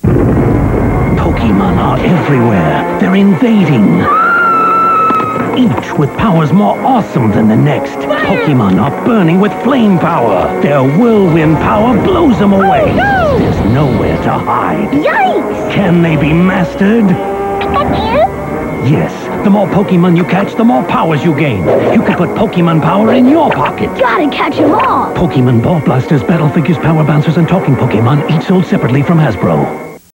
Pokemon are everywhere. They're invading. Each with powers more awesome than the next. Pokemon are burning with flame power. Their whirlwind power blows them away. Oh, no! There's nowhere to hide. Yikes! Can they be mastered? Yes. The more Pokemon you catch, the more powers you gain. You can put Pokemon power in your pocket. Gotta catch 'em all! Pokemon Ball Blasters, Battle Figures, Power Bouncers, and Talking Pokemon, each sold separately from Hasbro.